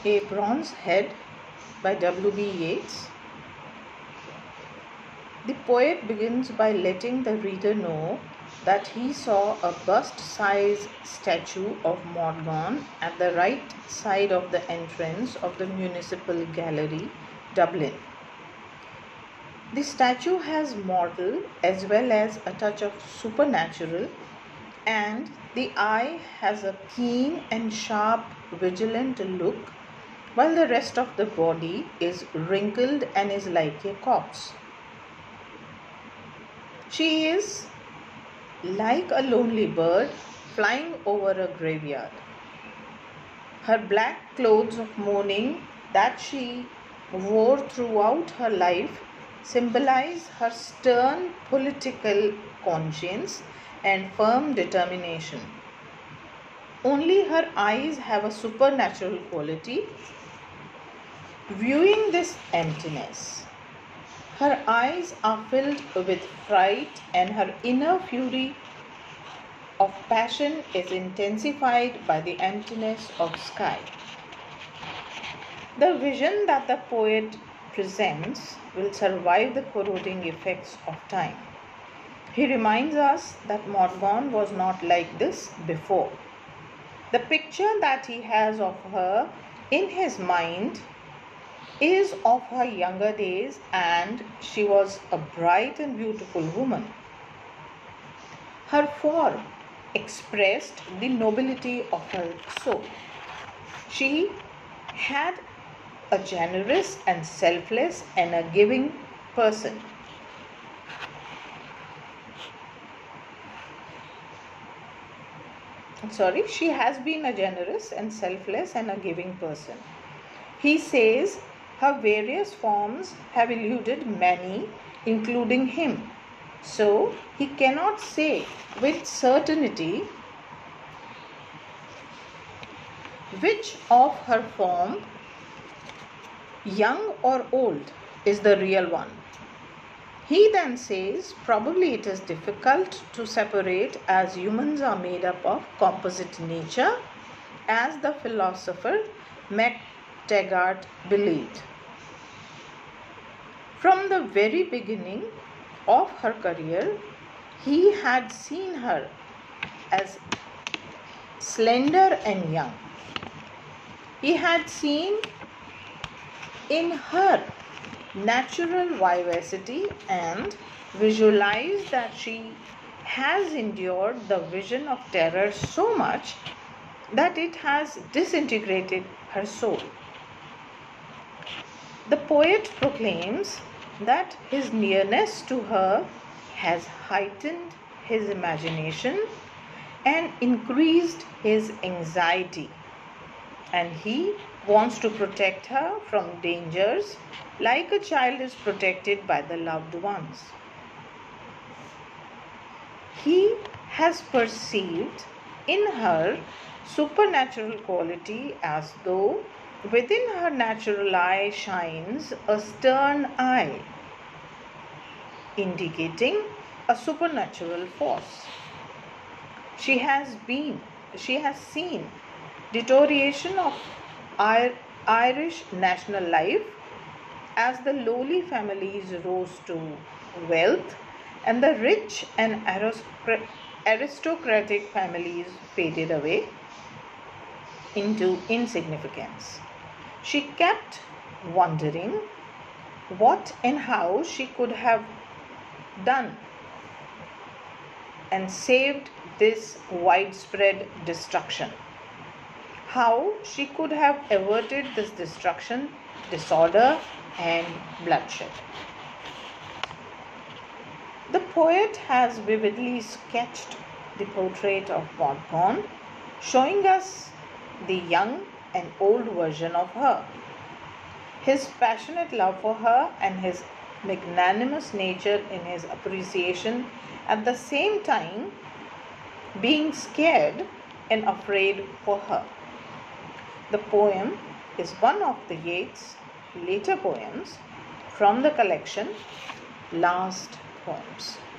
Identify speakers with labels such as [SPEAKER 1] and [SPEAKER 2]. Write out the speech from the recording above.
[SPEAKER 1] A Bronze Head by W.B. Yeats. The poet begins by letting the reader know that he saw a bust-size statue of Morgan at the right side of the entrance of the Municipal Gallery, Dublin. The statue has mortal as well as a touch of supernatural, and the eye has a keen and sharp, vigilant look, while the rest of the body is wrinkled and is like a corpse. She is like a lonely bird flying over a graveyard. Her black clothes of mourning that she wore throughout her life symbolize her stern political conscience and firm determination. Only her eyes have a supernatural quality. Viewing this emptiness, her eyes are filled with fright, and her inner fury of passion is intensified by the emptiness of sky. The vision that the poet presents will survive the corroding effects of time. He reminds us that Morgan was not like this before. The picture that he has of her in his mind is of her younger days, and she was a bright and beautiful woman. Her form expressed the nobility of her soul. She had a generous and selfless and a giving person. She has been a generous and selfless and a giving person. He says her various forms have eluded many, including him. So he cannot say with certainty which of her form, young or old, is the real one. He then says probably it is difficult to separate, as humans are made up of composite nature, as the philosopher Taggart believed. From the very beginning of her career, he had seen her as slender and young. He had seen in her natural vivacity and visualized that she has endured the vision of terror so much that it has disintegrated her soul. The poet proclaims that his nearness to her has heightened his imagination and increased his anxiety, and he wants to protect her from dangers like a child is protected by the loved ones. He has perceived in her supernatural quality, as though within her natural eye shines a stern eye, indicating a supernatural force. She has seen deterioration of Irish national life as the lowly families rose to wealth and the rich and aristocratic families faded away into insignificance. She kept wondering what and how she could have done and saved this widespread destruction. How she could have averted this destruction, disorder, and bloodshed. The poet has vividly sketched the portrait of Morgan, showing us the young and old version of her. His passionate love for her and his magnanimous nature in his appreciation, at the same time being scared and afraid for her. The poem is one of the Yeats' later poems from the collection Last Poems.